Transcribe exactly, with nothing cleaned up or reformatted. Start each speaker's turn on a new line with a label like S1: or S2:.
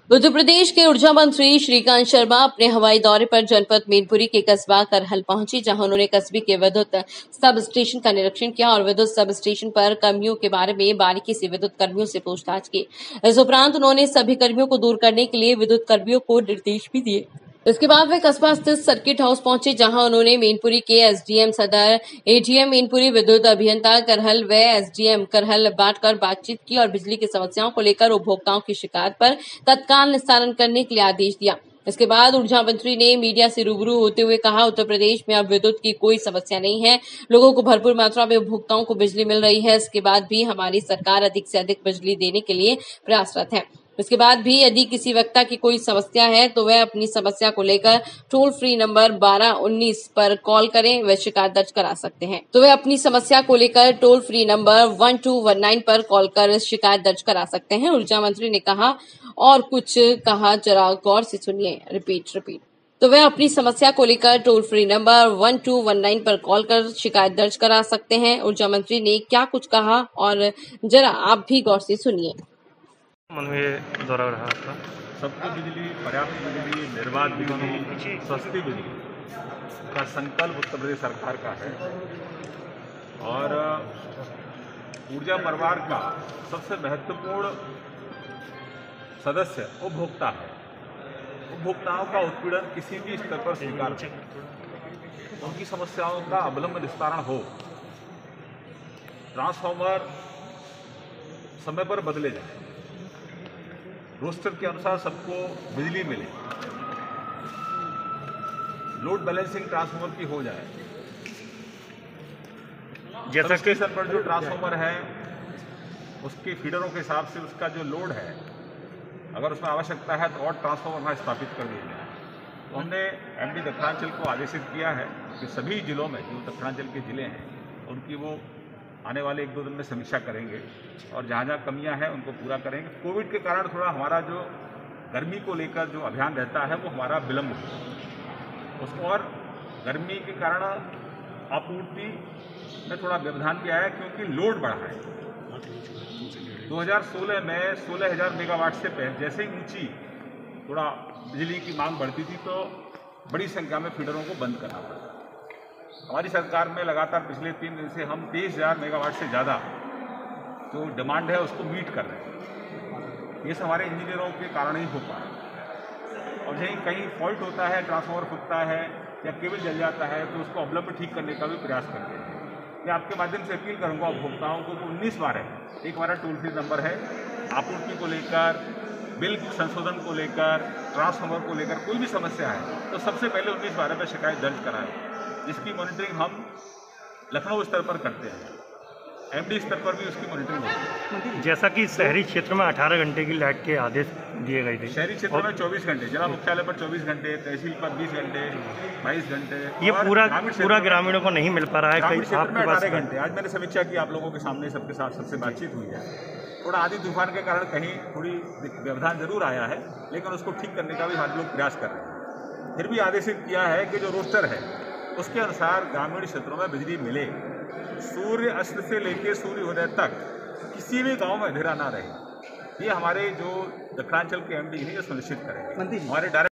S1: उत्तर प्रदेश के ऊर्जा मंत्री श्रीकांत शर्मा अपने हवाई दौरे पर जनपद मैनपुरी के कस्बा करहल पहुंचे, जहां उन्होंने कस्बे के विद्युत सब स्टेशन का निरीक्षण किया और विद्युत सब स्टेशन पर कर्मियों के बारे में बारीकी से विद्युत कर्मियों से पूछताछ की। इस उपरांत उन्होंने सभी कर्मियों को दूर करने के लिए विद्युत कर्मियों को निर्देश भी दिए। इसके बाद वे कस्बा स्थित सर्किट हाउस पहुंचे, जहां उन्होंने मैनपुरी के एसडीएम सदर, एडीएम मैनपुरी, विद्युत अभियंता करहल व एसडीएम करहल बांटकर बातचीत की और बिजली की समस्याओं को लेकर उपभोक्ताओं की शिकायत पर तत्काल निस्तारण करने के लिए आदेश दिया। इसके बाद ऊर्जा मंत्री ने मीडिया से रूबरू होते हुए कहा, उत्तर प्रदेश में अब विद्युत की कोई समस्या नहीं है। लोगों को भरपूर मात्रा में उपभोक्ताओं को बिजली मिल रही है। इसके बाद भी हमारी सरकार अधिक से अधिक बिजली देने के लिए प्रयासरत है। इसके बाद भी यदि किसी व्यक्ति की कोई समस्या है तो वह अपनी समस्या को लेकर टोल फ्री नंबर बारह उन्नीस पर कॉल करें, वह शिकायत दर्ज करा सकते हैं तो वह अपनी समस्या को लेकर toll free number one two one nine पर कॉल कर शिकायत दर्ज करा सकते हैं। ऊर्जा मंत्री ने कहा और कुछ कहा, जरा गौर से सुनिए। रिपीट रिपीट तो वह अपनी समस्या को लेकर toll free number one two one nine पर कॉल कर शिकायत दर्ज करा सकते हैं। ऊर्जा मंत्री ने क्या कुछ कहा और जरा आप भी गौर से सुनिए।
S2: मन में दौरा रहा था।
S3: सबको बिजली, पर्याप्त बिजली, निर्बाध बिजली, सस्ती बिजली का संकल्प उत्तर प्रदेश सरकार का है और ऊर्जा परिवार का सबसे महत्वपूर्ण सदस्य उपभोक्ता है। उपभोक्ताओं का उत्पीड़न किसी भी स्तर पर स्वीकार हो, उनकी समस्याओं का अविलंब निस्तारण हो, ट्रांसफार्मर समय पर बदले जाए, रोस्टर के अनुसार सबको बिजली मिले, लोड बैलेंसिंग ट्रांसफार्मर की हो जाए। जैसा स्टेशन पर जो ट्रांसफार्मर है उसके फीडरों के हिसाब से उसका जो लोड है, अगर उसमें आवश्यकता है तो और ट्रांसफार्मर वहाँ स्थापित कर दिया जाए। तो हमने एमडी दक्षिणांचल को आदेशित किया है कि सभी जिलों में जो दक्षिणांचल के जिले हैं उनकी वो आने वाले एक दो दिन में समीक्षा करेंगे और जहाँ जहाँ कमियाँ हैं उनको पूरा करेंगे। कोविड के कारण थोड़ा हमारा जो गर्मी को लेकर जो अभियान रहता है वो हमारा विलम्ब हुआ, उसको और गर्मी के कारण आपूर्ति में थोड़ा व्यवधान भी आया क्योंकि लोड बढ़ा है। दो हज़ार सोलह में सोलह हज़ार मेगावाट से पहले जैसे ही ऊंची थोड़ा बिजली की मांग बढ़ती थी तो बड़ी संख्या में फीडरों को बंद करना पड़ा। हमारी सरकार में लगातार पिछले तीन दिन से हम तेईस हज़ार मेगावाट से ज़्यादा जो डिमांड है उसको मीट कर रहे हैं। ये सब हमारे इंजीनियरों के कारण ही हो पाया और यहीं कहीं फॉल्ट होता है, ट्रांसफार्मर फूटता है या केबल जल जाता है तो उसको अवलंब ठीक करने का भी प्रयास करते हैं। मैं आपके माध्यम से अपील करूँगा उपभोक्ताओं को, उन्नीस बार है, एक हमारा टोल फ्री नंबर है, आपूर्ति को लेकर, बिल संशोधन को लेकर, ट्रांसफार्मर को लेकर कोई भी समस्या है तो सबसे पहले उन्नीस बारह पर शिकायत दर्ज कराएं। इसकी मॉनिटरिंग हम लखनऊ स्तर पर करते हैं, एमडी स्तर पर भी उसकी मॉनिटरिंग होती है।
S2: जैसा कि शहरी क्षेत्र में अठारह घंटे की लाइट के आदेश दिए गए थे,
S3: शहरी क्षेत्र में चौबीस घंटे, जिला मुख्यालय पर चौबीस घंटे, तहसील पर बीस घंटे, बाईस घंटे,
S2: ये पूरा पूरा ग्रामीणों को नहीं मिल पा रहा है।
S3: ग्रामीण क्षेत्र में अठारह घंटे। आज मैंने समीक्षा की, आप लोगों के सामने सबके साथ सबसे बातचीत हुई है। थोड़ा आंधी तूफान के कारण कहीं थोड़ी व्यवधान जरूर आया है, लेकिन उसको ठीक करने का भी हम लोग प्रयास कर रहे हैं। फिर भी आदेशित किया है कि जो रोस्टर है उसके अनुसार ग्रामीण क्षेत्रों में बिजली मिले, सूर्य अस्त से लेकर सूर्योदय तक किसी भी गांव में अंधेरा ना रहे। ये हमारे जो दक्षिणांचल के एमडी हैं ये सुनिश्चित करेंगे। हमारे डायरेक्ट